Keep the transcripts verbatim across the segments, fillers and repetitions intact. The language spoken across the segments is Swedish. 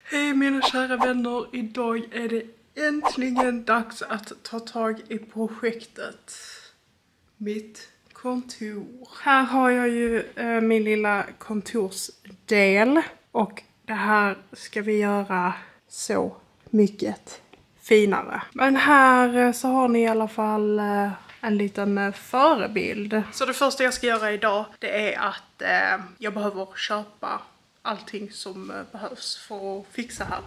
Hej mina kära vänner, idag är det äntligen dags att ta tag i projektet. Mitt kontor. Här har jag ju äh, min lilla kontorsdel och det här ska vi göra så mycket finare. Men här äh, så har ni i alla fall äh, en liten äh, förebild. Så det första jag ska göra idag, det är att äh, jag behöver köpa allting som äh, behövs för att fixa här.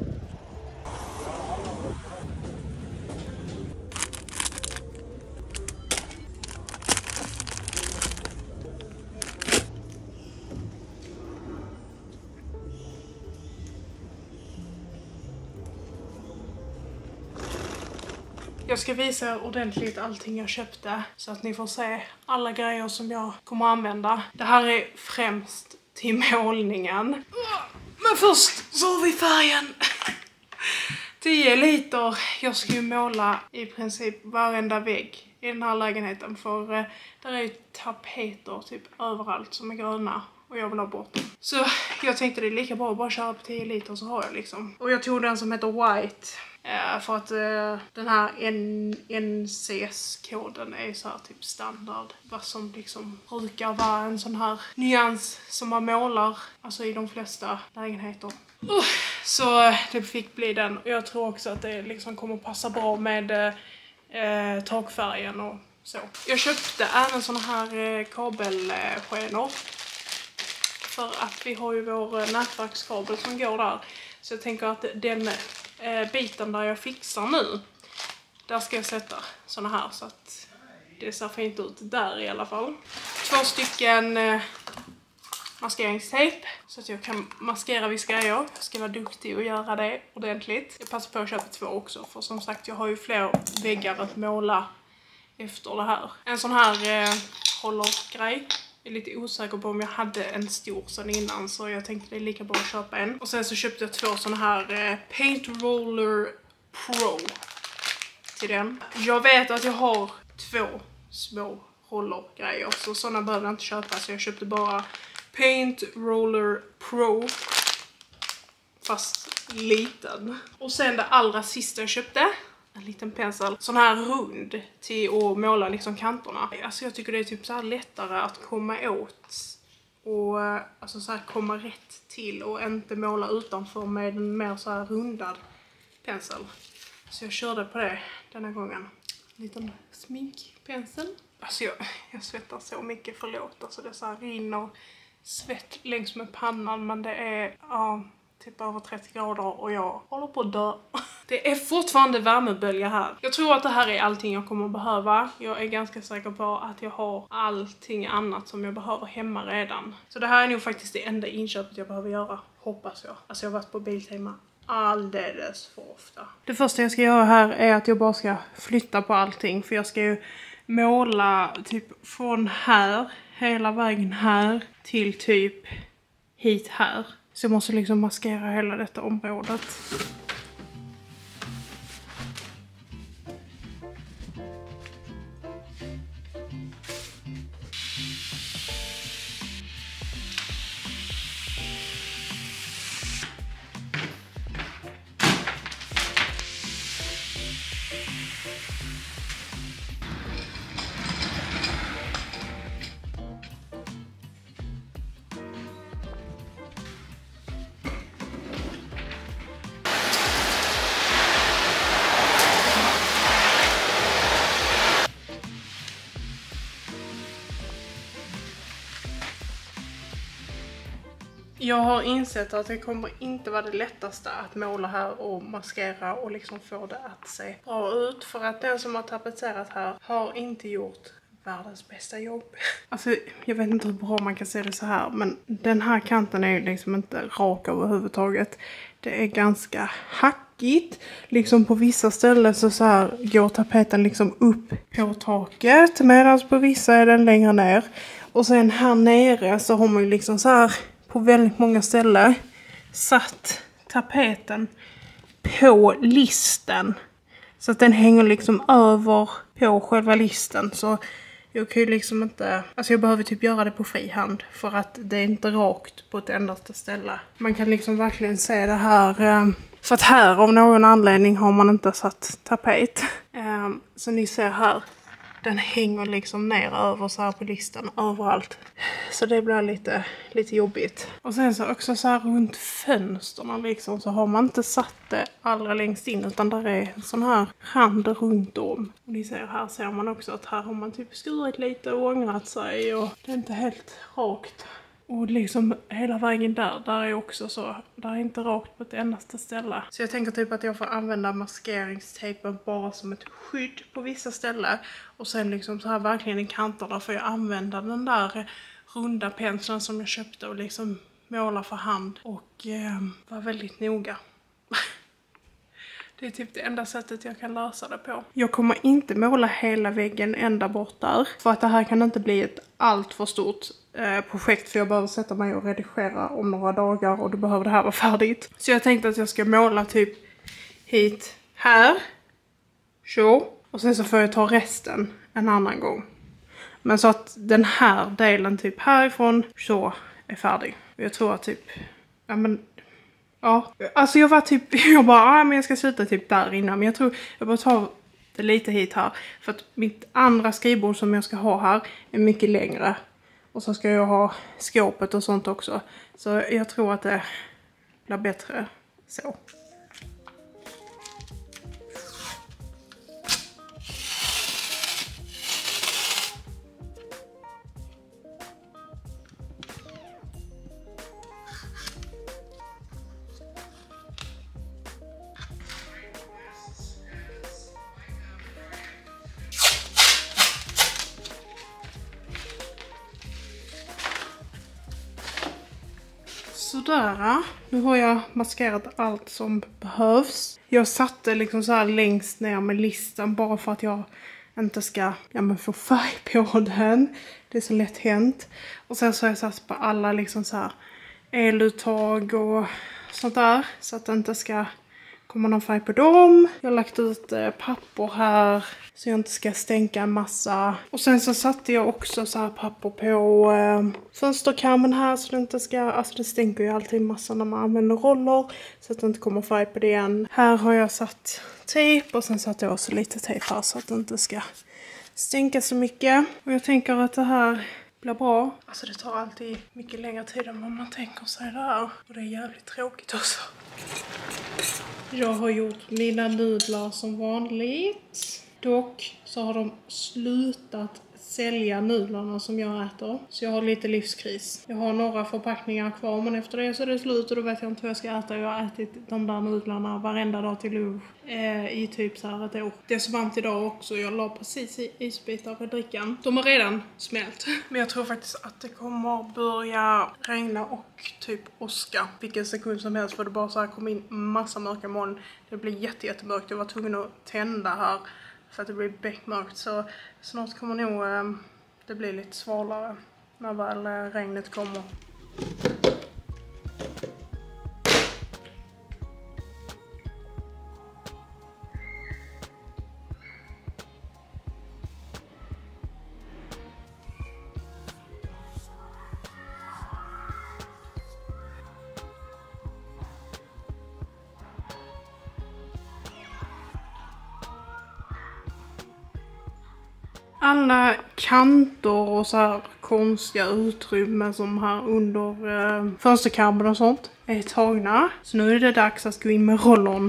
Jag ska visa ordentligt allting jag köpte så att ni får se alla grejer som jag kommer använda. Det här är främst till målningen. Men först så har vi färgen. tio liter. Jag ska ju måla i princip varenda vägg i den här lägenheten. För eh, där är ju tapeter typ överallt som är gröna. Och jag vill ha bort dem. Så jag tänkte det är lika bra att bara köra på tio liter så har jag liksom. Och jag tog den som heter White. Uh, för att uh, den här N C S-koden är så här typ standard. Vad som liksom brukar vara en sån här nyans som man målar. Alltså i de flesta lägenheter. Uh, så uh, det fick bli den. Och jag tror också att det liksom kommer passa bra med uh, takfärgen och så. Jag köpte även såna här uh, kabelskenor. För att vi har ju vår nätverkskabel som går där. Så jag tänker att den eh, biten där jag fixar nu, där ska jag sätta såna här så att det ser fint ut där i alla fall. Två stycken eh, maskeringstejp så att jag kan maskera vissa grejer. Jag ska vara duktig och göra det ordentligt. Jag passar på att köpa två också för som sagt jag har ju fler väggar att måla efter det här. En sån här eh, hållergrej. Jag är lite osäker på om jag hade en stor sån innan så jag tänkte det är lika bra att köpa en. Och sen så köpte jag två såna här eh, Paint Roller Pro till den. Jag vet att jag har två små rollergrejer så såna behöver jag inte köpa så jag köpte bara Paint Roller Pro fast liten. Och sen det allra sista jag köpte, en liten pensel, sån här rund till att måla liksom kanterna. Alltså jag tycker det är typ så här lättare att komma åt och alltså så här komma rätt till och inte måla utanför med en mer så här rundad pensel. Så jag körde på det denna gången. En liten sminkpensel. Alltså jag, jag svettar så mycket, förlåt. Alltså det så här rinner svett längs med pannan men det är ja, typ över trettio grader och jag håller på att dö. Det är fortfarande värmebölja här. Jag tror att det här är allting jag kommer att behöva. Jag är ganska säker på att jag har allting annat som jag behöver hemma redan. Så det här är nog faktiskt det enda inköpet jag behöver göra. Hoppas jag. Alltså jag har varit på Biltema alldeles för ofta. Det första jag ska göra här är att jag bara ska flytta på allting. För jag ska ju måla typ från här, hela vägen här till typ hit här. Så jag måste liksom maskera hela detta området. Jag har insett att det kommer inte vara det lättaste att måla här och maskera och liksom få det att se bra ut. För att den som har tapetserat här har inte gjort världens bästa jobb. Alltså jag vet inte hur bra man kan se det så här. Men den här kanten är ju liksom inte rak överhuvudtaget. Det är ganska hackigt. Liksom på vissa ställen så, så här går tapeten liksom upp på taket. Medan på vissa är den längre ner. Och sen här nere så har man ju liksom så här på väldigt många ställen satt tapeten på listen. Så att den hänger liksom över på själva listen. Så jag kan ju liksom inte, alltså jag behöver typ göra det på fri hand för att det är inte rakt på ett endaste ställe. Man kan liksom verkligen se det här, för att här av någon anledning har man inte satt tapet. Så ni ser här, den hänger liksom ner över så här på listan överallt. Så det blir lite, lite jobbigt. Och sen så också så här runt fönsterna liksom så har man inte satt det allra längst in utan där är en sån här rand runt om. Och ni ser här ser man också att här har man typ skurit lite och ångrat sig och det är inte helt rakt. Och liksom hela vägen där, där är också så, där är inte rakt på ett endaste ställe. Så jag tänker typ att jag får använda maskeringstejpen bara som ett skydd på vissa ställen. Och sen liksom så här verkligen i kanterna får jag använda den där runda penseln som jag köpte och liksom måla för hand. Och eh, vara väldigt noga. Det är typ det enda sättet jag kan lösa det på. Jag kommer inte måla hela väggen ända bort där. För att det här kan inte bli ett allt för stort eh, projekt. För jag behöver sätta mig och redigera om några dagar. Och då behöver det här vara färdigt. Så jag tänkte att jag ska måla typ hit, här. Så. Och sen så får jag ta resten en annan gång. Men så att den här delen typ härifrån så är färdig. Jag tror att typ, ja men... Ja, alltså jag var typ, jag bara, ah, men jag ska sluta typ där innan. Men jag tror, jag bara tar det lite hit här. För att mitt andra skrivbord som jag ska ha här är mycket längre. Och så ska jag ha skåpet och sånt också. Så jag tror att det blir bättre så. Sådär, nu har jag maskerat allt som behövs. Jag satte liksom så här längst ner med listan bara för att jag inte ska ja, men få färg på den. Det är så lätt hänt. Och sen så har jag satt på alla liksom så här eluttag och sånt där. Så att det inte ska komma någon färg på dem. Jag har lagt ut eh, papper här så jag inte ska stänka en massa. Och sen så satte jag också så här papper på eh, fönsterkarmen här så det inte ska, alltså det stänker ju alltid en massa när man använder roller. Så att det inte kommer färg på det än. Här har jag satt tejp och sen satte jag också lite tejp här så att det inte ska stänka så mycket. Och jag tänker att det här blir bra. Alltså det tar alltid mycket längre tid än vad man tänker sig där. Och det är jävligt tråkigt också. Jag har gjort mina nudlar som vanligt. Dock så har de slutat sälja nudlarna som jag äter. Så jag har lite livskris. Jag har några förpackningar kvar men efter det så är det slut och då vet jag inte vad jag ska äta. Jag har ätit de där nudlarna varenda dag till lunch eh, i typ så här ett år. Det är så varmt idag också. Jag la precis i isbitar i drickan. De har redan smält. Men jag tror faktiskt att det kommer börja regna och typ åska. Vilken sekund som helst för det bara så här kom in massa mörka moln. Det blir jätte, jättemörkt. Jag var tvungen att tända här. För att det blir beckmörkt så snart kommer nog eh, det bli lite svalare när väl eh, regnet kommer. Alla kanter och så här konstiga utrymmen som här under eh, fönsterkarmen och sånt är tagna. Så nu är det dags att gå in med rollon.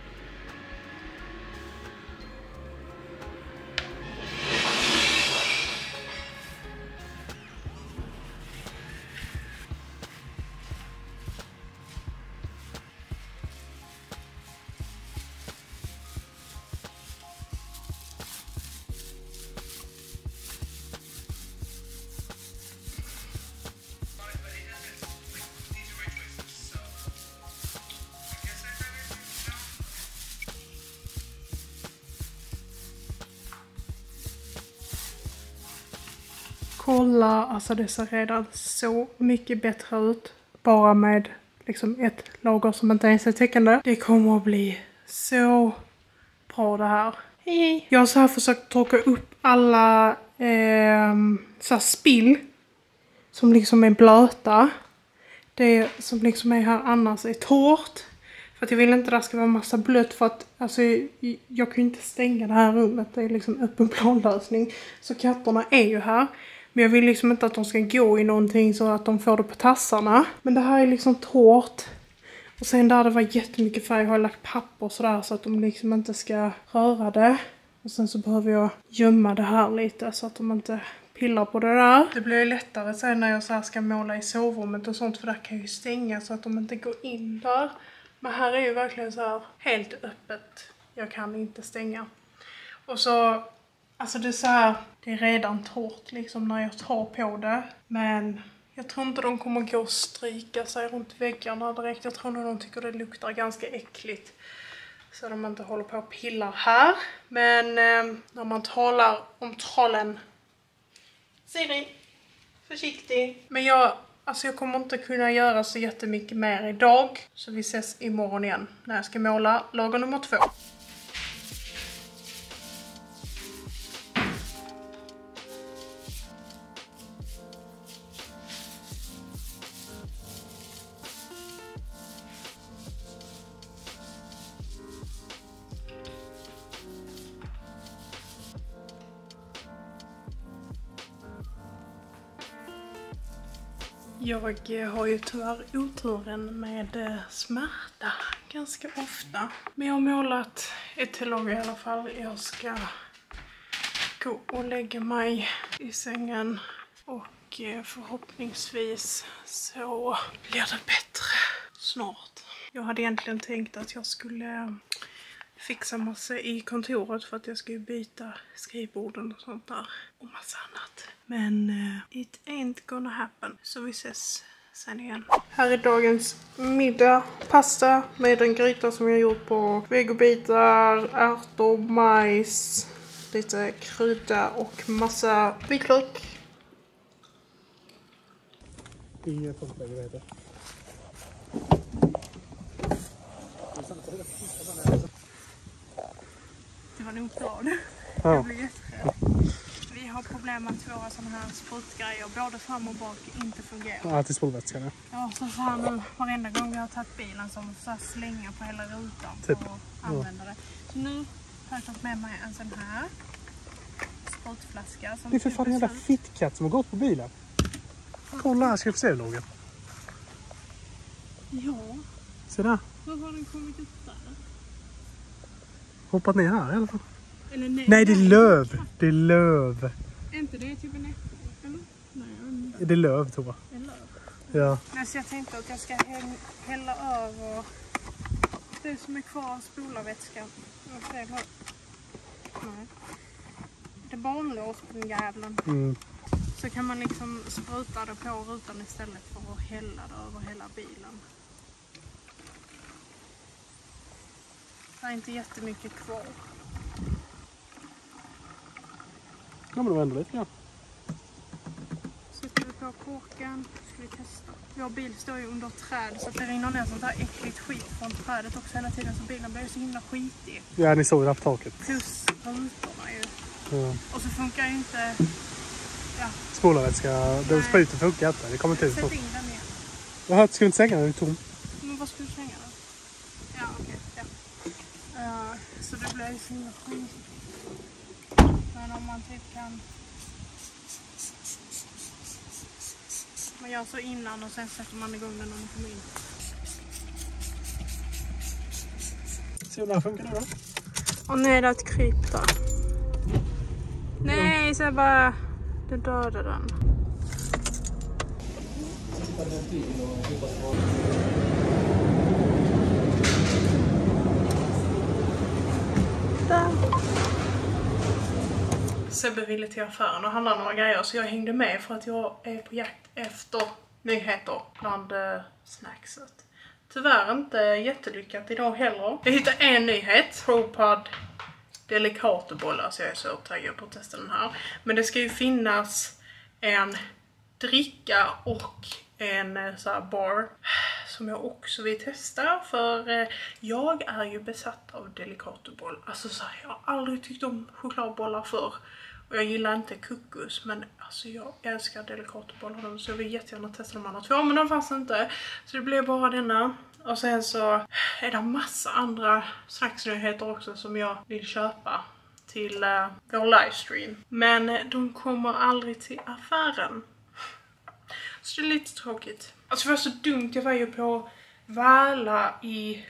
Kolla, alltså det ser redan så mycket bättre ut. Bara med liksom ett lager som inte ens är täckande. Det kommer att bli så bra det här. Hej. Jag har så här försökt torka upp alla eh, så här spill som liksom är blöta. Det som liksom är här annars är torrt. För att jag vill inte att det ska vara massa blött, för att alltså, jag kan ju inte stänga det här rummet. Det är liksom öppen planlösning. Så katterna är ju här. Men jag vill liksom inte att de ska gå i någonting så att de får det på tassarna. Men det här är liksom torrt. Och sen där det var jättemycket färg har jag lagt papper sådär så att de liksom inte ska röra det. Och sen så behöver jag gömma det här lite så att de inte pillar på det där. Det blir ju lättare sen när jag så här ska måla i sovrummet och sånt, för där kan jag ju stänga så att de inte går in där. Men här är ju verkligen så här helt öppet. Jag kan inte stänga. Och så, alltså det är så här, det är redan torrt liksom när jag tar på det. Men jag tror inte de kommer gå och stryka sig runt väggarna direkt. Jag tror nog de tycker det luktar ganska äckligt. Så de inte håller på och pillar här. Men eh, när man talar om trollen. Siri, försiktig. Men jag, alltså jag kommer inte kunna göra så jättemycket mer idag. Så vi ses imorgon igen när jag ska måla lager nummer två. Jag har ju tyvärr oturen med smärta ganska ofta. Men jag har målat ett till lager i alla fall. Jag ska gå och lägga mig i sängen. Och förhoppningsvis så blir det bättre snart. Jag hade egentligen tänkt att jag skulle fixa massa i kontoret för att jag ska byta skrivborden och sånt där. Och massa annat. Men uh, it ain't gonna happen. Så vi ses sen igen. Här är dagens middag. Pasta med en gryta som jag gjort på vegobitar, ärtor, majs, lite krydda och massa vitlök. I postläge, vad heter det? Det var nog bra nu. Ja. Jag blir jätterädd. Vi har problem med att våra sådana här sprutgrejer både fram och bak inte fungerar. Ja, till spolvätskan, ja. Ja, så så här nu varenda gång vi har tagit bilen så måste jag slänga på hela rutan Typ. för att använda det. Så nu har jag tagit med mig en sån här sprutflaska. Som Det är för fan en jävla fittkatt som har gått på bilen. Kolla här, ska vi få se lågen. Ja. Se där. Hur har den kommit upp där? Hoppat ner här i alla fall. Eller nej, Nej, det är löv. Det är löv. Är inte det typ en äpple? Eller? Nej, jag vet inte. Det är löv, tror jag. Det är löv. Ja. Nej, så jag tänkte att jag ska hä- hälla över det som är kvar av spolarvätskan. Nej. Det är barnlås på den jävlen. Mm. Så kan man liksom spruta det på rutan istället för att hälla det över hela bilen. Det är inte jättemycket kvar. Ja, men det var ändå lite, ja. Sätter vi på korken. Ska vi testa. Vår bil står ju under träd så att det rinner ner sånt här äckligt skit från trädet också hela tiden. Så bilen blir så himla skitig. Ja, ni såg det här på taket. Plus rutorna ju. Ja. Och så funkar ju inte... Ja. Spolarvätska, den spruten funkar inte. Det kommer inte ut. Sätt in den igen. Jaha, ska du inte sänga den? Den är tom. Men vad ska du slänga den? Ja, okej. Okay, ja. Uh, så det blir ju så himla skit. Men om man typ kan... Man gör så innan och sen sätter man igång den när man kommer in. Se hur den här funkar nu då. Och nej, det är ett kryp där. Nej, så jag bara... Det dödade den. Där. Sebbe ville till affären och handla några grejer så jag hängde med för att jag är på jakt efter nyheter bland eh, snackset. Tyvärr inte jättelyckat idag heller. Jag hittade en nyhet. ProPod Delicatobollar, så jag är så taggad på att testa den här. Men det ska ju finnas en dricka och en så här bar som jag också vill testa. För eh, jag är ju besatt av Delicatoboll. Alltså så här, jag har aldrig tyckt om chokladbollar förr. Och jag gillar inte kokos, men alltså jag älskar delikatobollar så jag vill jättegärna testa de andra två, men de fanns inte. Så det blev bara denna. Och sen så är det massa andra snacksnyheter också som jag vill köpa till uh, vår livestream. Men de kommer aldrig till affären. Så det är lite tråkigt. Alltså det var så dumt, jag var ju på Väla i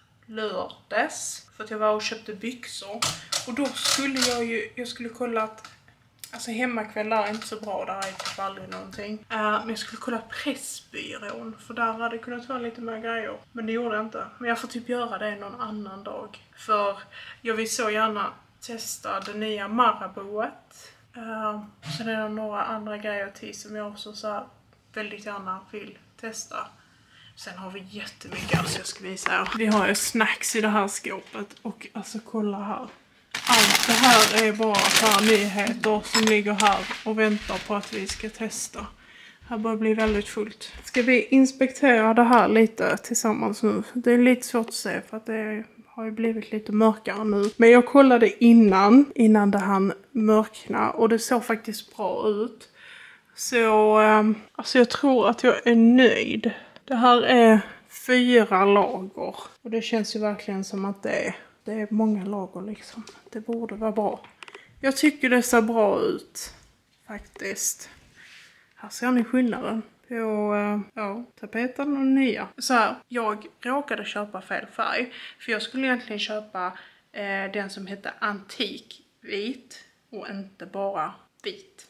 lördags för att jag var och köpte byxor. Och då skulle jag ju, jag skulle kolla att, alltså hemmakvällar är inte så bra, där är typ aldrig någonting. Uh, men jag skulle kolla Pressbyrån, för där hade det kunnat vara lite mer grejer. Men det gjorde jag inte. Men jag får typ göra det någon annan dag. För jag vill så gärna testa det nya Maraboet. Uh, sen är det några andra grejer till som jag också så här väldigt gärna vill testa. Sen har vi jättemycket, alltså jag ska visa här. Vi har ju snacks i det här skåpet och alltså kolla här. Allt det här är bara för nyheter som ligger här och väntar på att vi ska testa. Här börjar bli väldigt fullt. Ska vi inspektera det här lite tillsammans nu? Det är lite svårt att se för att det har ju blivit lite mörkare nu. Men jag kollade innan, innan det hann mörkna och det såg faktiskt bra ut. Så um, alltså jag tror att jag är nöjd. Det här är fyra lager och det känns ju verkligen som att det är, det är många lager liksom. Det borde vara bra. Jag tycker det ser bra ut faktiskt. Här ser ni skillnaden på uh, ja, tapeten och nya. Så här, jag råkade köpa fel färg för jag skulle egentligen köpa uh, den som heter antikvit och inte bara vit.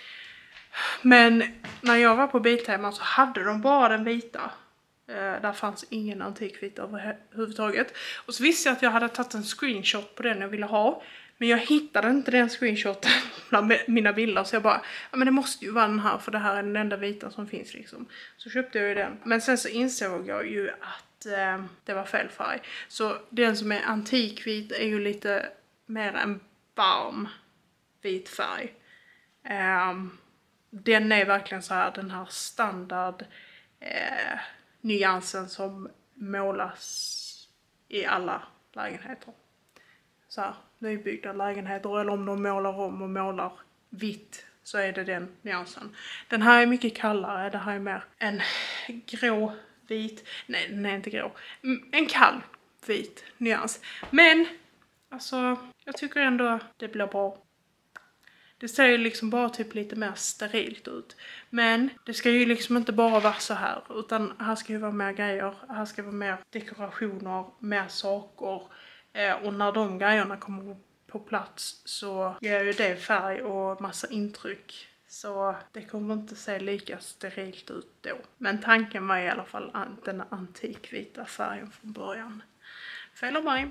Men när jag var på Biltema så hade de bara den vita. Uh, där fanns ingen antikvit överhuvudtaget. Och så visste jag att jag hade tagit en screenshot på den jag ville ha. Men jag hittade inte den screenshoten bland mina bilder. Så jag bara, ja men det måste ju vara den här. För det här är den enda vita som finns liksom. Så köpte jag ju den. Men sen så insåg jag ju att uh, det var fel färg. Så den som är antikvit är ju lite mer en varm vit färg. Um, Den är verkligen så här, den här standard eh, nyansen som målas i alla lägenheter. Så här, nybyggda lägenheter, eller om de målar om och målar vitt så är det den nyansen. Den här är mycket kallare, det här är mer en grå vit, nej den är inte grå, en kall vit nyans. Men alltså jag tycker ändå det blir bra. Det ser ju liksom bara typ lite mer sterilt ut. Men det ska ju liksom inte bara vara så här. Utan här ska ju vara mer grejer. Här ska vara mer dekorationer, mer saker. Eh, och när de grejerna kommer på plats så ger ju det färg och massa intryck. Så det kommer inte se lika sterilt ut då. Men tanken var i alla fall an- den antikvita färgen från början. Fel av mig.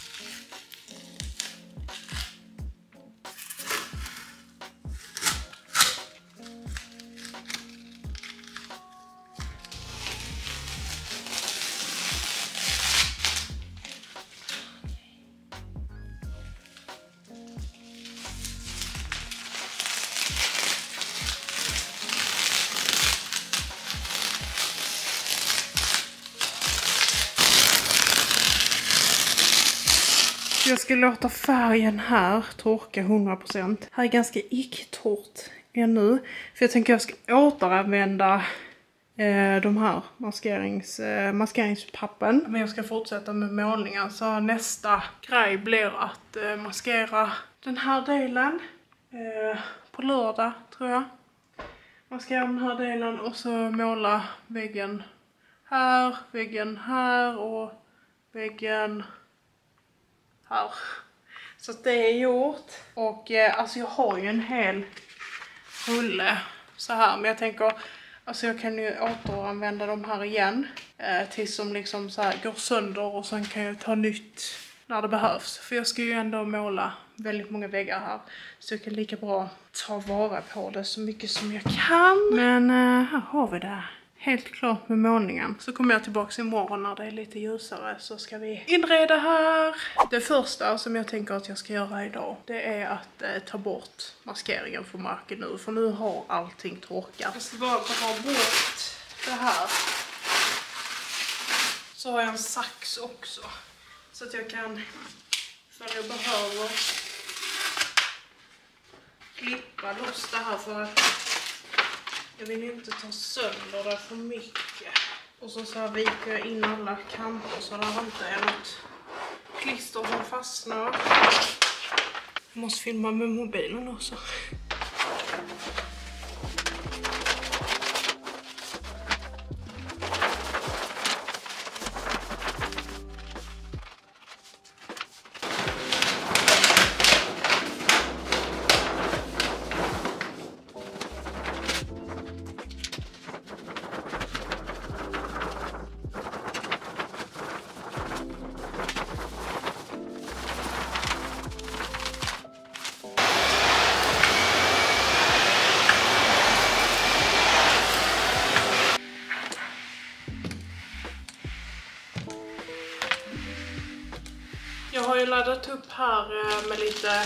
Jag ska låta färgen här torka hundra procent. Här är ganska icke-torrt ännu. För jag tänker att jag ska återanvända eh, de här maskerings, eh, maskeringspappen. Men jag ska fortsätta med målningen. Så nästa grej blir att eh, maskera den här delen. Eh, på lördag tror jag. Maskera den här delen och så måla väggen här, väggen här och väggen här. Så att det är gjort. Och eh, alltså jag har ju en hel rulle så här. Men jag tänker, alltså jag kan ju återanvända de här igen. Eh, tills de liksom så här går sönder och sen kan jag ta nytt när det behövs. För jag ska ju ändå måla väldigt många väggar här. Så jag kan lika bra ta vara på det så mycket som jag kan. Men eh, här har vi det. Helt klart med målningen. Så kommer jag tillbaka imorgon när det är lite ljusare. Så ska vi inreda här. Det första som jag tänker att jag ska göra idag. Det är att eh, ta bort maskeringen från marken nu. För nu har allting torkat. Jag ska bara ta bort det här. Så har jag en sax också. Så att jag kan, för jag behöver klippa loss det här för att jag vill inte ta sönder det för mycket. Och så, så här viker jag in alla kanter så det inte är något klister som fastnar. Jag måste filma med mobilen också. Jag har ju laddat upp här med lite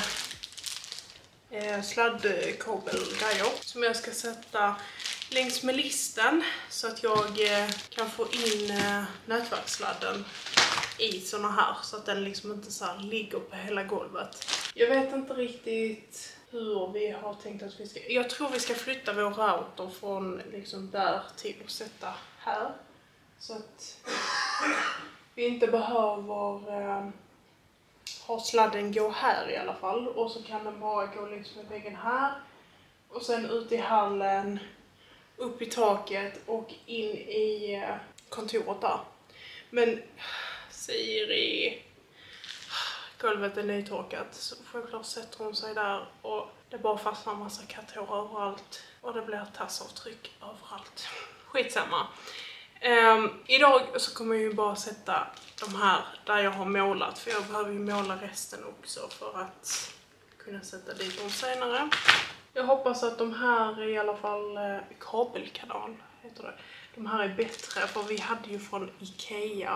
eh, sladdkabelgrejer som jag ska sätta längs med listen så att jag eh, kan få in eh, nätverkssladden i såna här så att den liksom inte så här ligger på hela golvet. Jag vet inte riktigt hur vi har tänkt att vi ska... Jag tror vi ska flytta vår router från liksom där till att sätta här så att vi inte behöver... Eh, har sladden gå här i alla fall och så kan den bara gå längs med väggen här och sen ut i hallen, upp i taket och in i kontoret där. Men Siri, golvet är nytorkat så självklart sätter hon sig där och det bara fastnar en massa katthår överallt och det blir tassavtryck överallt. Skitsamma. Um, idag så kommer jag ju bara sätta de här där jag har målat för jag behöver ju måla resten också för att kunna sätta dit dem senare. Jag hoppas att de här är i alla fall eh, kabelkanal heter det. De här är bättre för vi hade ju från Ikea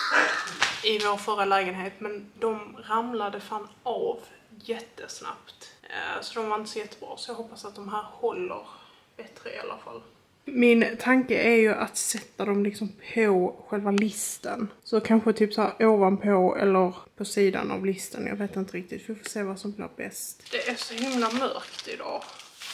i vår förra lägenhet men de ramlade fan av jättesnabbt. Uh, så de var inte så jättebra så jag hoppas att de här håller bättre i alla fall. Min tanke är ju att sätta dem liksom på själva listen. Så kanske typ så här ovanpå eller på sidan av listen. Jag vet inte riktigt. Vi får se vad som blir bäst. Det är så himla mörkt idag.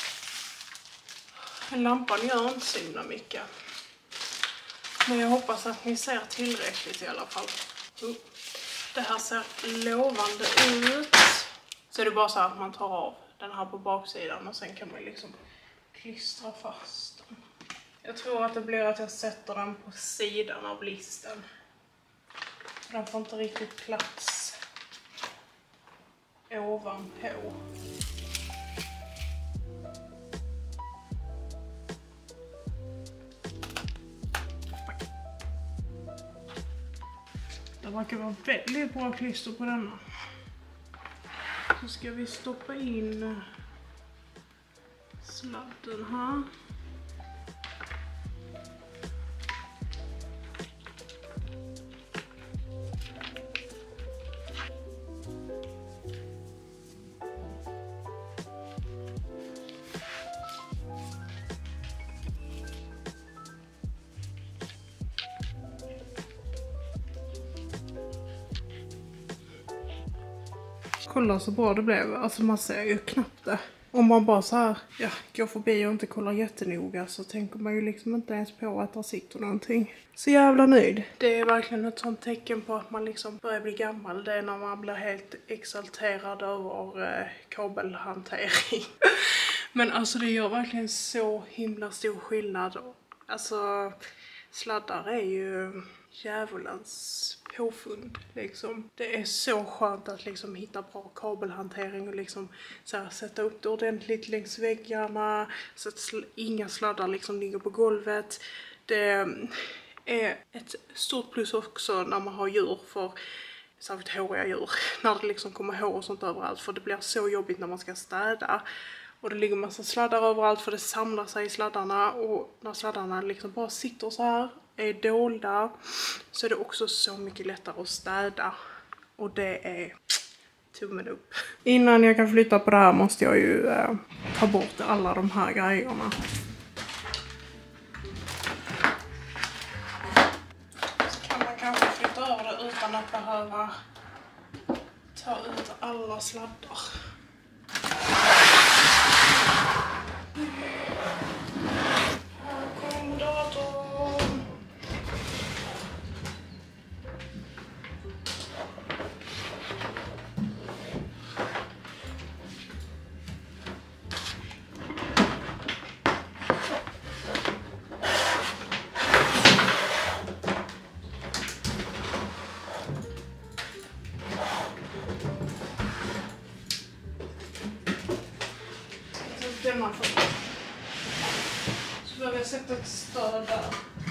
Lampan gör inte så himla mycket. Men jag hoppas att ni ser tillräckligt i alla fall. Det här ser lovande ut. Så är det bara så att man tar av den här på baksidan och sen kan man liksom klistra fast den. Jag tror att det blir att jag sätter den på sidan av listen. Den får inte riktigt plats ovanpå. Det verkar vara väldigt bra klister på denna. Så ska vi stoppa in sladden här. Kolla så bra det blev. Alltså man ser ju knappt det. Om man bara så här, ja, går förbi och inte kollar jättenoga så tänker man ju liksom inte ens på att det sitter någonting. Så jävla nöjd. Det är verkligen ett sånt tecken på att man liksom börjar bli gammal. Det är när man blir helt exalterad över eh, kabelhantering. Men alltså det gör verkligen så himla stor skillnad. Alltså sladdar är ju djävulens påfund liksom. Det är så skönt att liksom hitta bra kabelhantering och liksom så här, sätta upp det ordentligt längs väggarna så att sl- inga sladdar liksom ligger på golvet. Det är ett stort plus också när man har djur, för särskilt håriga djur, när det liksom kommer hår och sånt överallt, för det blir så jobbigt när man ska städa. Och det ligger massa sladdar överallt för det samlar sig i sladdarna, och när sladdarna liksom bara sitter så här, är dolda, så är det också så mycket lättare att städa. Och det är tummen upp. Innan jag kan flytta på det här måste jag ju eh, ta bort alla de här grejerna. Så kan man kanske flytta över det utan att behöva ta ut alla sladdar. Här kommer datorn. Denna för. Så behöver jag sätta ett stöd där.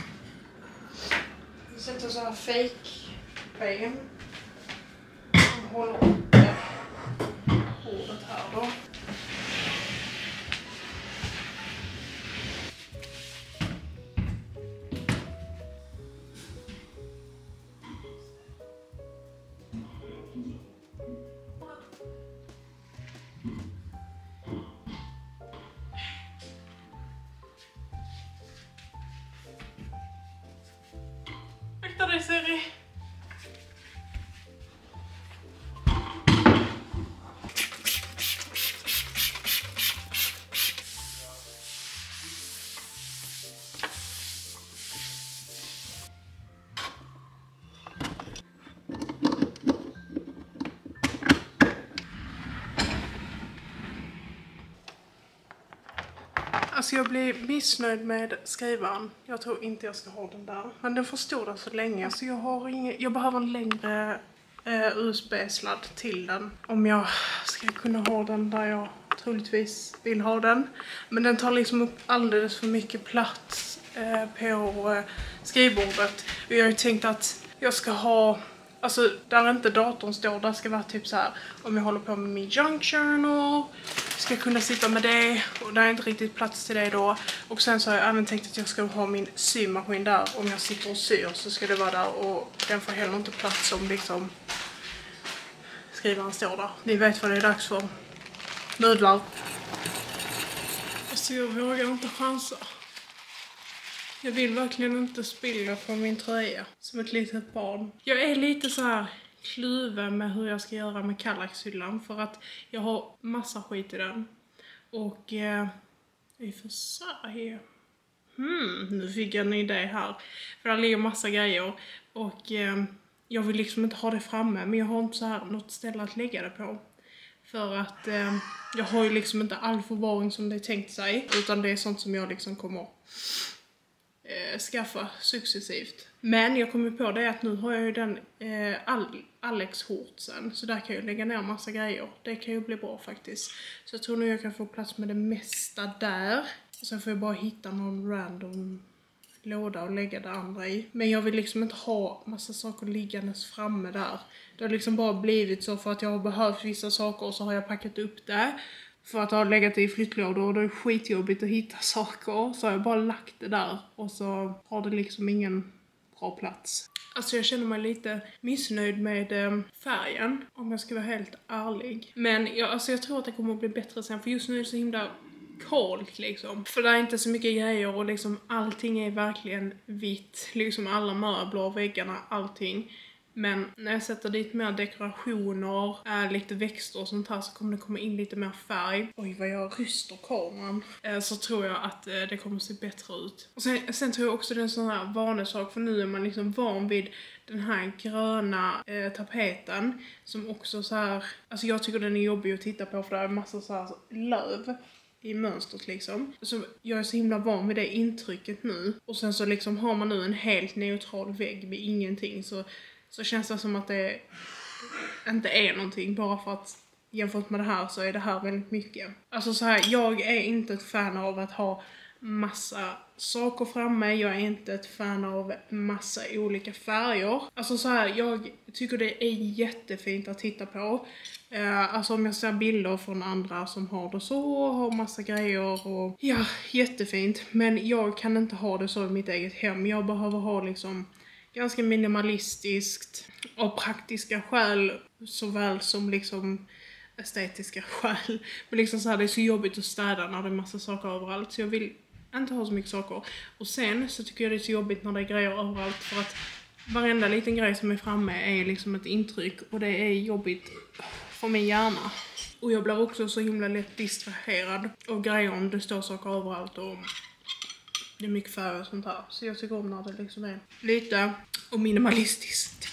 Jag sätter så här fake ben. Och håller uppe bordet här då. Akta dig, Siri. Alltså jag blir missnöjd med skrivaren. Jag tror inte jag ska ha den där. Men den får stå där så länge. Så jag har ingen, jag behöver en längre eh, U S B-sladd till den. Om jag ska kunna ha den där jag troligtvis vill ha den. Men den tar liksom upp alldeles för mycket plats eh, på eh, skrivbordet. Och jag har ju tänkt att jag ska ha... Alltså där inte datorn står, där ska vara typ så här. Om jag håller på med min junk journal, ska jag kunna sitta med det. Och det är inte riktigt plats till det då. Och sen så har jag även tänkt att jag ska ha min symaskin där. Om jag sitter och syr så ska det vara där. Och den får heller inte plats om liksom skrivaren står där. Ni vet vad det är dags för. Nudlar. Alltså jag vågar inte chansa. Jag vill verkligen inte spilla på min tröja som ett litet barn. Jag är lite så här kluven med hur jag ska göra med Kallax-hyllan. För att jag har massa skit i den. Och eh, vi får se. Hmm, nu fick jag en idé här. För där ligger massa grejer. Och eh, jag vill liksom inte ha det framme. Men jag har inte så här något ställe att lägga det på. För att eh, jag har ju liksom inte all förvaring som det är tänkt sig. Utan det är sånt som jag liksom kommer eh, skaffa successivt. Men jag kommer på det att nu har jag ju den eh, Al- Alex-hortsen. Så där kan jag lägga ner massa grejer. Det kan ju bli bra faktiskt. Så jag tror nu jag kan få plats med det mesta där. Och sen får jag bara hitta någon random låda och lägga det andra i. Men jag vill liksom inte ha massa saker liggandes framme där. Det har liksom bara blivit så för att jag har behövt vissa saker och så har jag packat upp det. För att ha legat det i flyttlådor och det är skitjobbigt att hitta saker. Så har jag bara lagt det där och så har det liksom ingen bra plats. Alltså jag känner mig lite missnöjd med eh, färgen, om jag ska vara helt ärlig. Men jag, alltså jag tror att det kommer att bli bättre sen, för just nu är det så himla kallt liksom. För det är inte så mycket grejer och liksom allting är verkligen vitt. Liksom alla möbler, väggarna, allting. Men när jag sätter dit mer dekorationer, äh, lite växter och sånt här, så kommer det komma in lite mer färg. Oj, vad jag ryster kameran. Äh, så tror jag att äh, det kommer se bättre ut. Och sen, sen tror jag också det är en sån här vanesak, för nu är man liksom van vid den här gröna äh, tapeten. Som också så här, alltså jag tycker den är jobbig att titta på för det är massa så här löv i mönstret liksom. Så jag är så himla van vid det intrycket nu. Och sen så liksom har man nu en helt neutral vägg med ingenting, så Så känns det som att det inte är någonting. Bara för att jämfört med det här så är det här väldigt mycket. Alltså så här, jag är inte ett fan av att ha massa saker framme. Jag är inte ett fan av massa olika färger. Alltså så här, jag tycker det är jättefint att titta på. Uh, alltså om jag ser bilder från andra som har det så, och har massa grejer och ja, jättefint. Men jag kan inte ha det så i mitt eget hem. Jag behöver ha liksom ganska minimalistiskt och praktiska skäl såväl som liksom estetiska skäl. Men liksom så här, det är så jobbigt att städa när det är massa saker överallt, så jag vill inte ha så mycket saker. Och sen så tycker jag det är så jobbigt när det är grejer överallt, för att varenda liten grej som är framme är liksom ett intryck, och det är jobbigt för min hjärna. Och jag blir också så himla lätt distraherad av grejer om det står saker överallt och det är mycket färg och sånt här. Så jag tycker om när det liksom är lite och minimalistiskt.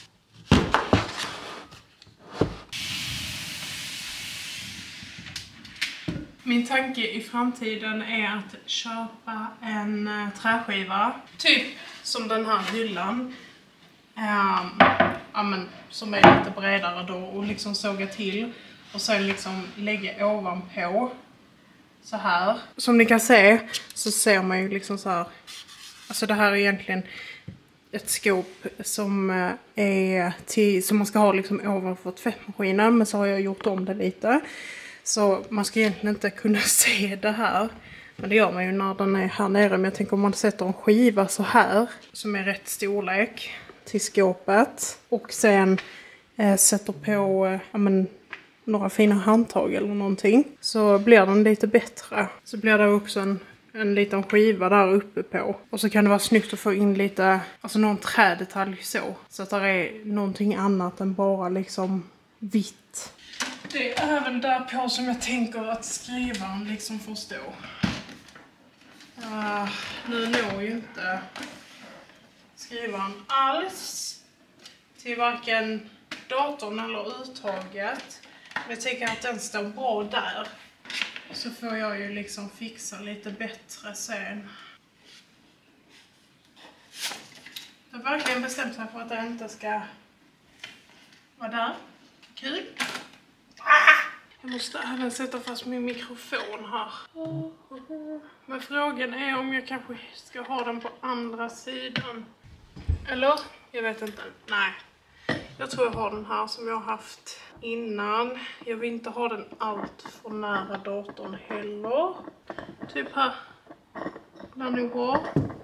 Min tanke i framtiden är att köpa en uh, träskiva. Typ som den här hyllan. Um, ja, men, som är lite bredare då och liksom såga till. Och sen liksom lägga ovanpå. Så här. Som ni kan se så ser man ju liksom så här. Alltså det här är egentligen ett skåp som är till, som man ska ha liksom ovanför tvättmaskinen. Men så har jag gjort om det lite. Så man ska egentligen inte kunna se det här. Men det gör man ju när den är här nere. Men jag tänker om man sätter en skiva så här. Som är rätt storlek till skåpet. Och sen eh, sätter på eh, ja, men, några fina handtag eller någonting. Så blir den lite bättre. Så blir det också en, en liten skiva där uppe på. Och så kan det vara snyggt att få in lite, alltså någon trädetalj så. Så att det är någonting annat än bara liksom vitt. Det är även där på som jag tänker att skrivaren liksom får stå. Uh, nu når ju inte skrivaren alls till varken datorn eller uttaget. Men jag tänker att den står bra där. Så får jag ju liksom fixa lite bättre sen. Jag har verkligen bestämt mig för att det inte ska vara där. Kul. Jag måste även sätta fast min mikrofon här. Men frågan är om jag kanske ska ha den på andra sidan. Eller? Jag vet inte. Nej. Jag tror jag har den här som jag har haft innan. Jag vill inte ha den allt för nära datorn heller. Typ här. Där nu går.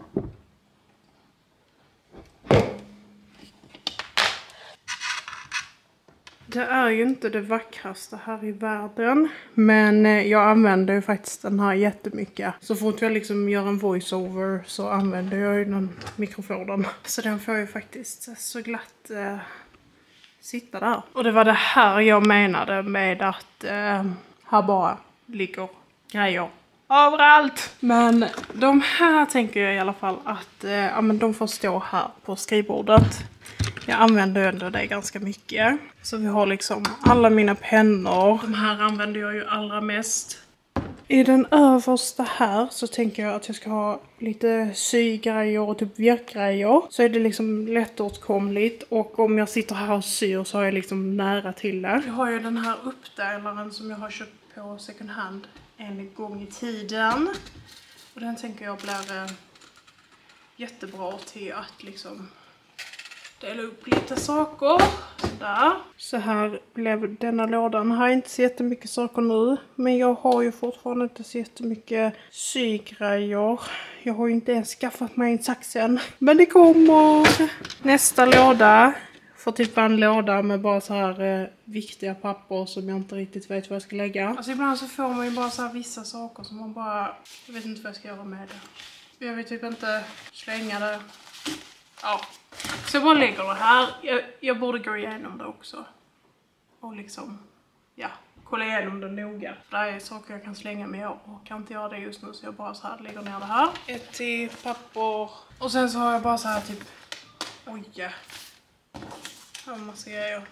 Det är ju inte det vackraste här i världen. Men jag använder ju faktiskt den här jättemycket. Så fort jag liksom gör en voiceover så använder jag ju den mikrofonen. Så den får ju faktiskt så glatt eh, sitta där. Och det var det här jag menade med att eh, här bara ligger grejer överallt. Men de här tänker jag i alla fall att eh, ja, men de får stå här på skrivbordet. Jag använder ändå det ganska mycket. Så vi har liksom alla mina pennor. De här använder jag ju allra mest. I den översta här så tänker jag att jag ska ha lite sygrejer och typ virkgrejer. Så är det liksom lättåtkomligt. Och om jag sitter här och syr så har jag liksom nära till det. Jag har ju den här uppdelaren som jag har köpt på second hand en gång i tiden. Och den tänker jag blir eh, jättebra till att liksom dela upp lite saker. Sådär. Så här blev denna lådan. Har inte så jättemycket saker nu. Men jag har ju fortfarande inte så jättemycket sygrejer. Jag har ju inte ens skaffat mig en saxen. Men det kommer. Nästa låda. Får typ en låda med bara så här eh, viktiga papper som jag inte riktigt vet vad jag ska lägga. Alltså ibland så får man ju bara så här vissa saker som man bara... Jag vet inte vad jag ska göra med det. Jag vill typ inte slänga det. Ja. Så jag bara lägger det här. Jag, jag borde gå igenom det också. Och liksom, ja, kolla igenom det noga. För det är saker jag kan slänga med och kan inte göra det just nu. Så jag bara så här lägger ner det här. Ett till papper. Och sen så har jag bara så här typ, oj. Här har massa grejer.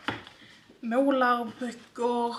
Målarböcker.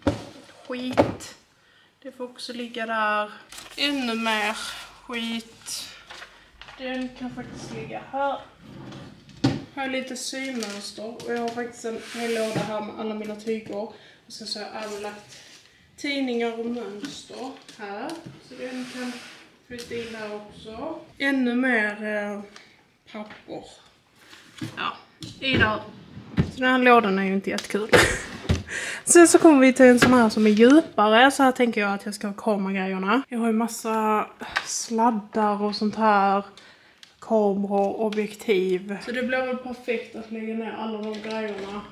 Skit. Det får också ligga där. Ännu mer skit. Den kan faktiskt ligga här. Här är lite symönster. Och jag har faktiskt en hel låda här med alla mina tyger. Och sen så har jag även lagt tidningar och mönster här. Så den kan flytta in där också. Ännu mer eh, papper. Ja, i där. Så den här lådan är ju inte jättekul. Sen så kommer vi till en sån här som är djupare. Så här tänker jag att jag ska ha kameragrejerna. Jag har ju massa sladdar och sånt här. Kameror, objektiv. Så det blir väl perfekt att lägga ner alla de grejerna.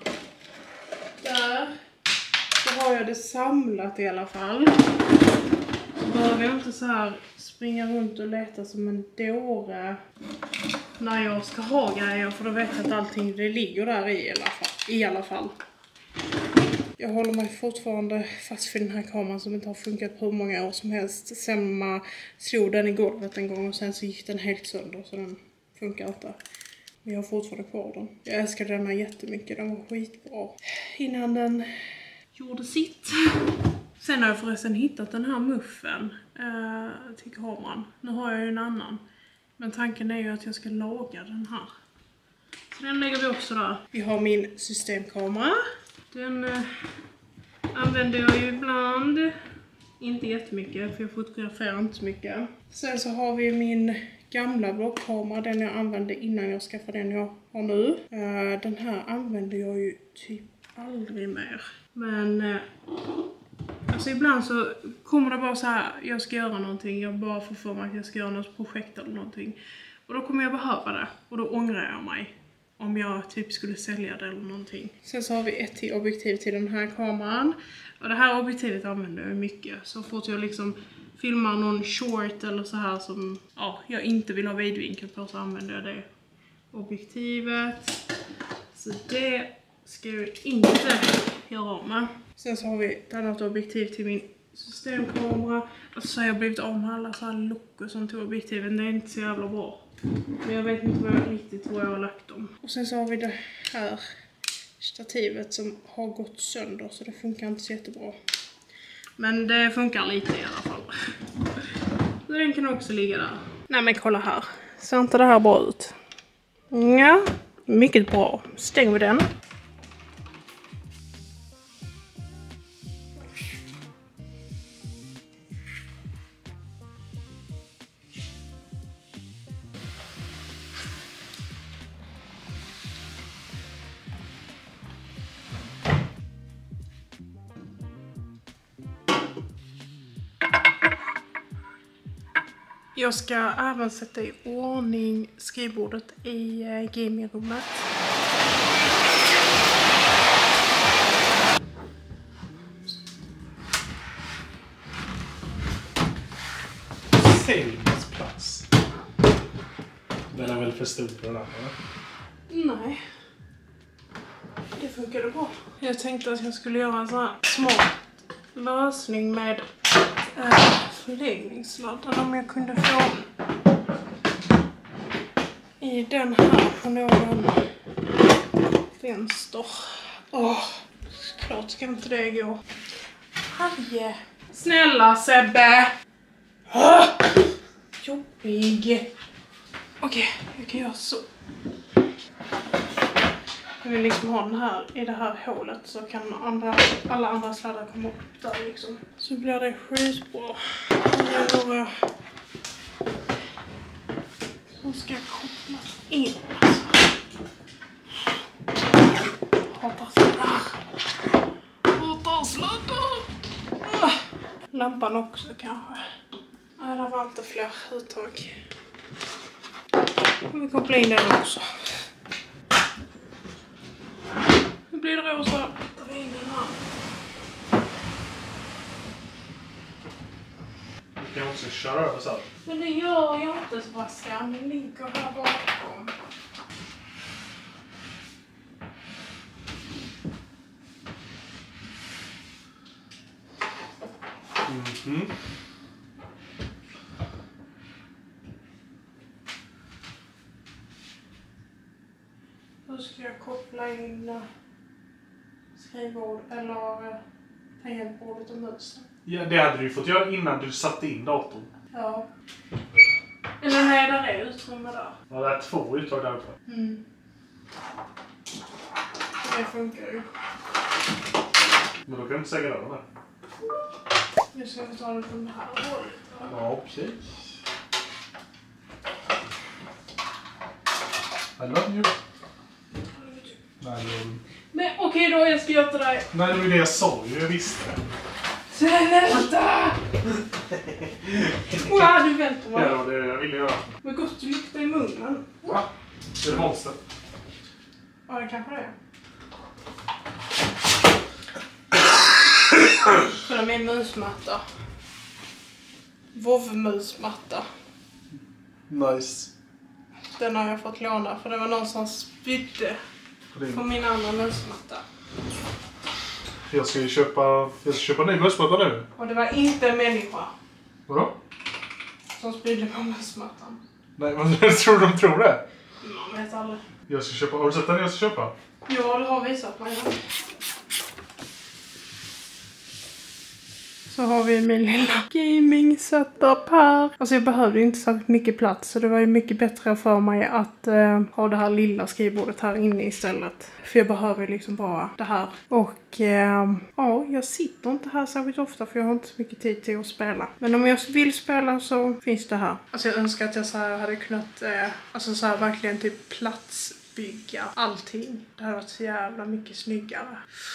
Där. Så har jag det samlat i alla fall. Så behöver jag inte så här springa runt och leta som en dåre när jag ska ha grejer. För då vet jag att allting det ligger där i alla fall. I alla fall. Jag håller mig fortfarande fast vid den här kameran som inte har funkat på hur många år som helst. Sen man slog den i golvet en gång och sen så gick den helt sönder så den funkar inte. Men jag har fortfarande kvar den. Jag älskade den här jättemycket, den var skitbra. Innan den gjorde sitt. Sen har jag förresten hittat den här muffen eh, till kameran. Nu har jag ju en annan. Men tanken är ju att jag ska laga den här. Så den lägger vi också där. Vi har min systemkamera. Den eh, använder jag ju ibland. Inte jättemycket för jag fotograferar inte så mycket. Sen så har vi min gamla blockkamera. Den jag använde innan jag skaffade den jag har nu. Uh, den här använder jag ju typ aldrig mer. Men uh, alltså ibland så kommer det bara så här. Jag ska göra någonting. Jag bara får för mig att jag ska göra något projekt eller någonting. Och då kommer jag behöva det. Och då ångrar jag mig. Om jag typ skulle sälja det eller någonting. Sen så har vi ett till objektiv till den här kameran. Och det här objektivet använder jag mycket. Så fort jag liksom filmar någon short eller så här som ja, jag inte vill ha vidvinkel på så använder jag det objektivet. Så det ska jag inte göra om med. Sen så har vi ett annat objektiv till min systemkamera. Och så har jag blivit av med alla så här lock och sånt till objektiven. Det är inte så jävla bra. Men jag vet inte vad jag, riktigt vad jag har lagt dem. Och sen så har vi det här stativet som har gått sönder så det funkar inte så jättebra. Men det funkar lite i alla fall. Så den kan också ligga där. Nej men kolla här. Ser inte det här bra ut? Ja, mycket bra. Stänger vi den. Jag ska även sätta i ordning skrivbordet i eh, gamingrummet. Sängplats. Den är väl för stor på den här, eller? Nej. Det funkade bra. Jag tänkte att jag skulle göra en sån här smart lösning med äh, förläggningssladden om jag kunde få i den här på någon vänster. Åh, oh, klart ska inte det gå. Harje. Snälla Sebbe. Oh, jobbig. Okej, okay, jag kan göra så. Jag vill liksom ha den här i det här hålet så kan andra, alla andra sladdar komma upp där liksom. Så blir det skitbra. Nu så ska jag koppla in. Hatar sladdar. Hatar sladdar. Lampan också kanske. Nej, det var inte fler uttag. Vi kopplar in den också. Nu blir det rosa. Ta in den här. Du kan också köra över så här. Men det gör jag inte, Sebastian. Den ligger här bakom. Mhm. Då ska jag koppla in skrivbord eller tangentbordet och musen. Ja, det hade du fått göra innan du satte in datorn. Ja. Eller nej, där är utrymme där. Ja, det är två uttag där uppe. Mm. Det funkar ju. Men då kan du inte säga det där. Nu ska vi ta det från det här hållet. Ja, okej. I love you. Nej, det var... Men okej okay då, jag ska göra till dig. Nej, det var ju det jag sa ju. Jag visste. Snälla! Wow, du välter mig. Ja, det var det jag ville göra. Men gott, du luktar i munnen. Va? Det är det monster. Ja, det kanske det är. Så det är min musmatta. Vovmusmatta. Nice. Den har jag fått låna för det var någon som spydde på min andra musmatta. Jag ska ju köpa, jag ska köpa en ny mössmatta nu. Och det var inte en människa. Vadå? Som spydde på mössmattan. Nej, men jag tror de tror det. Man vet aldrig. Jag ska köpa, har du sett den jag ska köpa? Ja, du har visat mig. Så har vi min lilla gaming setup här. Alltså jag behövde inte så mycket plats. Så det var ju mycket bättre för mig att uh, ha det här lilla skrivbordet här inne istället. För jag behöver liksom bara det här. Och uh, ja, jag sitter inte här särskilt ofta för jag har inte så mycket tid till att spela. Men om jag vill spela så finns det här. Alltså jag önskar att jag så här hade kunnat, uh, alltså så här verkligen typ platsbygga allting. Det hade varit så jävla mycket snyggare.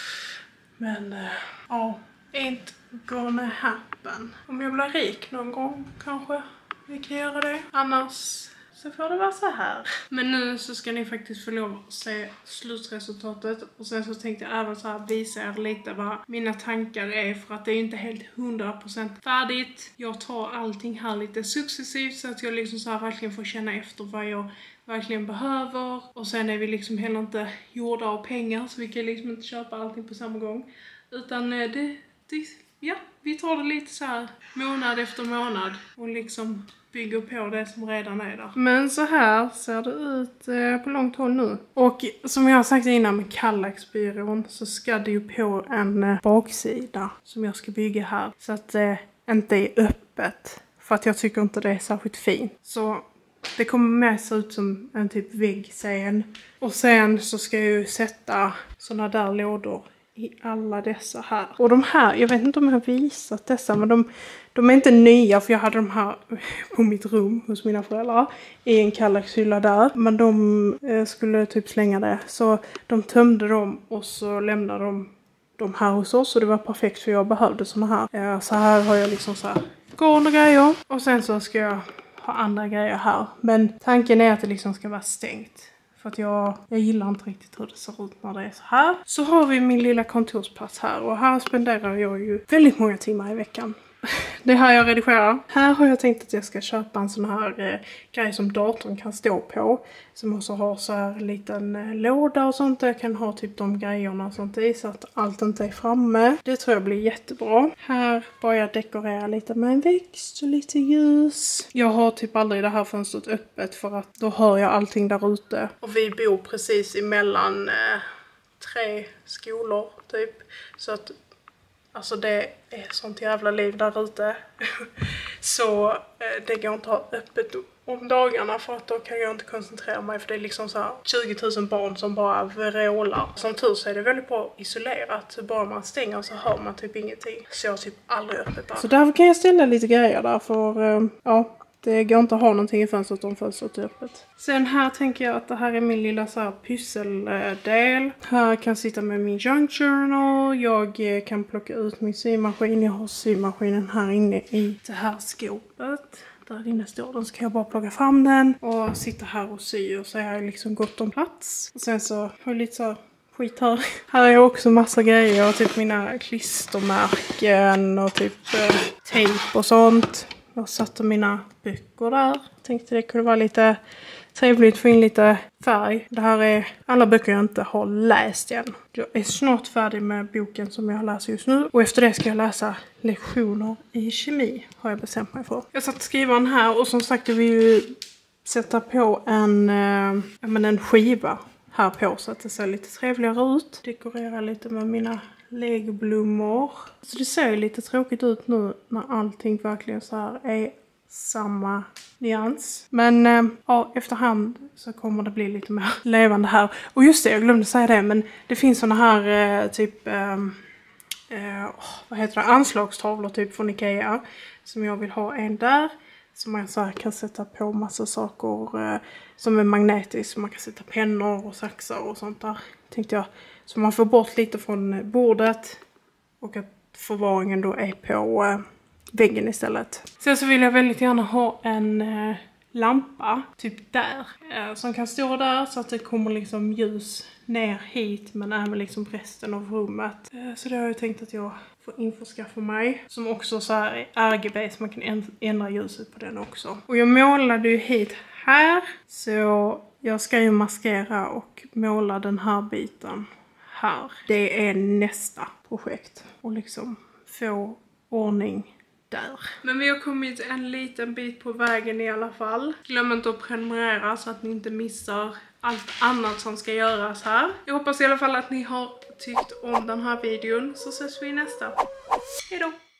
Men uh, ja, inte gonna happen. Om jag blir rik någon gång kanske vi kan göra det. Annars så får det vara så här. Men nu så ska ni faktiskt få lov att se slutresultatet. Och sen så tänkte jag även så här visa er lite vad mina tankar är. För att det är inte helt hundra procent färdigt. Jag tar allting här lite successivt så att jag liksom så här verkligen får känna efter vad jag verkligen behöver. Och sen är vi liksom heller inte gjorda av pengar så vi kan liksom inte köpa allting på samma gång. Utan det... det ja, vi tar det lite så här månad efter månad och liksom bygger på det som redan är där. Men så här ser det ut eh, på långt håll nu. Och som jag har sagt innan med Kallaxbyrån så ska det ju på en eh, baksida som jag ska bygga här. Så att det eh, inte är öppet. För att jag tycker inte det är särskilt fint. Så det kommer med se ut som en typ väggscen. Och sen så ska jag ju sätta såna där lådor i alla dessa här. Och de här, jag vet inte om jag har visat dessa, men de, de är inte nya för jag hade de här på mitt rum hos mina föräldrar i en Kallaxhylla där. Men de eh, skulle typ slänga det. Så de tömde dem och så lämnade de de här hos oss. Och det var perfekt för jag behövde såna här. Eh, så här har jag liksom så här garn och grejer. Och sen så ska jag ha andra grejer här. Men tanken är att det liksom ska vara stängt. För att jag, jag gillar inte riktigt hur det ser ut när det är så här. Så har vi min lilla kontorsplats här. Och här spenderar jag ju väldigt många timmar i veckan. Det här jag redigerar. Här har jag tänkt att jag ska köpa en sån här eh, grej som datorn kan stå på. Som också har så här en liten eh, låda och sånt. Där jag kan ha typ de grejerna och sånt i. Så att allt inte är framme. Det tror jag blir jättebra. Här bara jag dekorera lite med en växt och lite ljus. Jag har typ aldrig det här fönstret öppet. För att då hör jag allting där ute. Och vi bor precis emellan eh, tre skolor typ. Så att... Alltså det är sånt jävla liv där ute. Så eh, det går inte att ha öppet om dagarna för att då kan jag inte koncentrera mig. För det är liksom så här tjugo tusen barn som bara vrålar. Som tur så är det väldigt bra isolerat. Så bara man stänger så hör man typ ingenting. Så jag har typ aldrig öppet där. Så därför kan jag ställa lite grejer där för eh, ja... Det går inte att ha någonting i fönstret om fönstret är öppet. Sen här tänker jag att det här är min lilla så här pysseldel. Här kan jag sitta med min junk journal. Jag kan plocka ut min symaskin. Jag har symaskinen här inne i det här skåpet. Där inne står den, så kan jag bara plocka fram den. Och sitta här och sy och så har jag liksom gott om plats. Och sen så har jag lite så här skit här. Här är också massa grejer. Typ mina klistermärken och typ eh, tejp och sånt. Jag satte mina böcker där. Tänkte det kunde vara lite trevligt att få in lite färg. Det här är alla böcker jag inte har läst än. Jag är snart färdig med boken som jag läser just nu. Och efter det ska jag läsa lektioner i kemi. Har jag bestämt mig för. Jag satt skrivaren här och som sagt jag vill ju sätta på en, äh, men en skiva här på. Så att det ser lite trevligare ut. Dekorera lite med mina legoblommor. Så det ser ju lite tråkigt ut nu när allting verkligen så här är samma nyans. Men äh, ja, efterhand så kommer det bli lite mer levande här. Och just det, jag glömde säga det. Men det finns såna här äh, typ, äh, äh, vad heter det, anslagstavlor typ från Ikea. Som jag vill ha en där. Så man så här kan sätta på massa saker äh, som är magnetiskt. Man kan sätta pennor och saxar och sånt där. Tänkte jag. Så man får bort lite från bordet. Och att förvaringen då är på äh, väggen istället. Sen så vill jag väldigt gärna ha en äh, lampa. Typ där. Äh, som kan stå där så att det kommer liksom ljus ner hit. Men även liksom resten av rummet. Äh, så det har jag tänkt att jag får införskaffa mig. Som också så här är R G B så man kan ändra ljuset på den också. Och jag målade ju hit här. Så jag ska ju maskera och måla den här biten här. Det är nästa projekt. Och liksom få ordning där. Men vi har kommit en liten bit på vägen i alla fall. Glöm inte att prenumerera så att ni inte missar allt annat som ska göras här. Jag hoppas i alla fall att ni har tyckt om den här videon. Så ses vi i nästa. Hejdå!